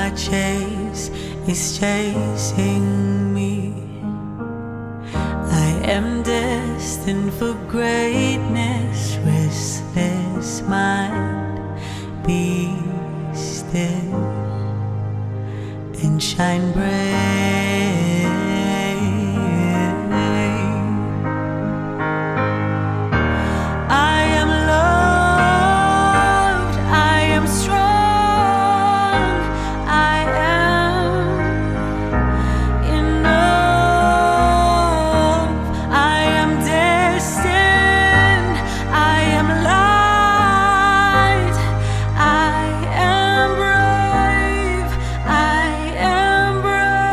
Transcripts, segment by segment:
chase is chasing me. I am destined for greatness, restless mind, be still and shine bright. I am loved, I am strong, I am enough, I am destined, I am light, I am brave, I am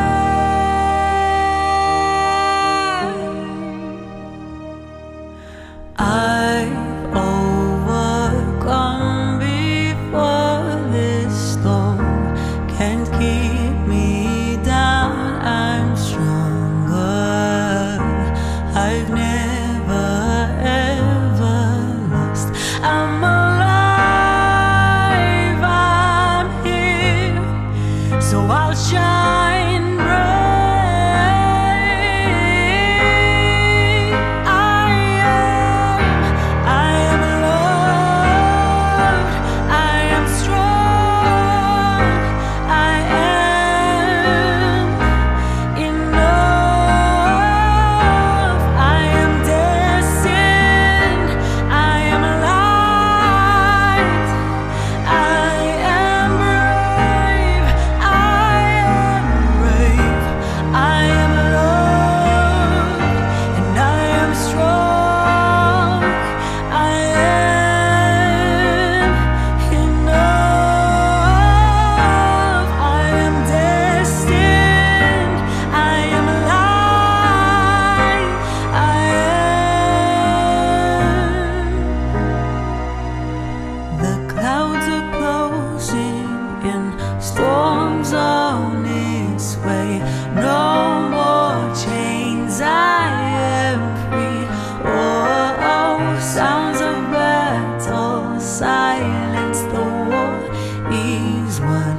bright. I've overcome before this storm can't keep me down. I'm stronger. I've never ever lost. I'm alive. I'm here, so I'll shine bright. I am loved, I am strong, I am enough, I am destined, I am light, I am brave, I am brave, I am loved, and I am strong, I am enough, I am destined, I am light, I am. The clouds are closing and storms on its way. No more chains, I am free. Oh, oh, sounds of battle silence, the war is won.